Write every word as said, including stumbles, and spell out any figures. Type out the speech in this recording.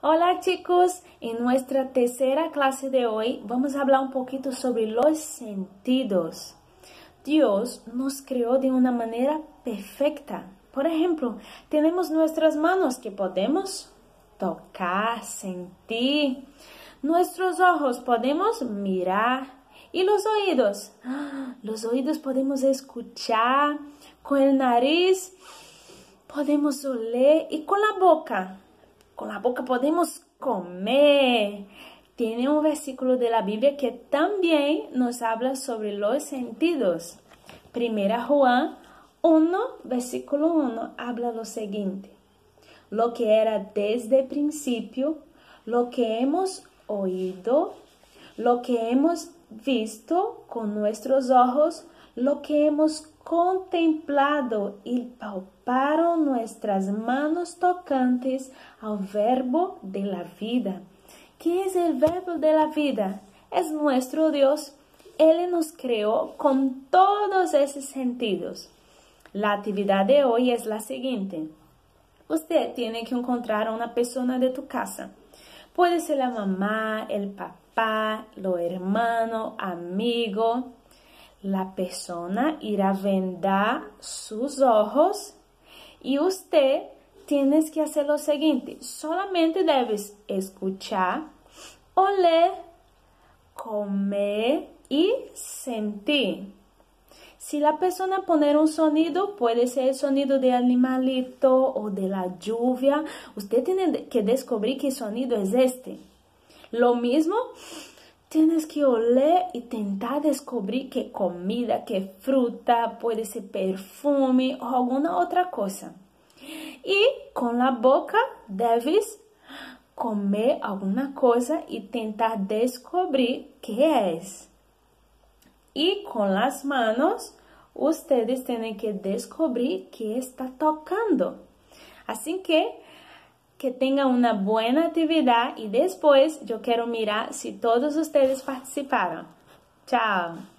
Hola chicos, en nuestra tercera clase de hoy vamos a hablar un poquito sobre los sentidos. Dios nos creó de una manera perfecta. Por ejemplo, tenemos nuestras manos que podemos tocar, sentir. Nuestros ojos podemos mirar. Y los oídos. Los oídos podemos escuchar. Con el nariz podemos oler. Y con la boca. Con la boca podemos comer. Tiene un versículo de la Biblia que también nos habla sobre los sentidos. Primera Juan uno, versículo uno, habla lo siguiente. Lo que era desde el principio, lo que hemos oído, lo que hemos visto con nuestros ojos, lo que hemos contemplado y palparon nuestras manos tocantes al verbo de la vida. ¿Qué es el verbo de la vida? Es nuestro Dios. Él nos creó con todos esos sentidos. La actividad de hoy es la siguiente. Usted tiene que encontrar a una persona de tu casa. Puede ser la mamá, el papá, los hermanos, amigo. La persona irá a vendar sus ojos y usted tiene que hacer lo siguiente. Solamente debes escuchar, oler, comer y sentir. Si la persona poner un sonido, puede ser el sonido de animalito o de la lluvia. Usted tiene que descubrir qué sonido es este. Lo mismo, tienes que oler y intentar descubrir qué comida, qué fruta, puede ser perfume o alguna otra cosa. Y con la boca debes comer alguna cosa y intentar descubrir qué es. Y con las manos, ustedes tienen que descubrir qué está tocando. Así que, que tengan una buena actividad y después yo quiero mirar si todos ustedes participaron. Chao.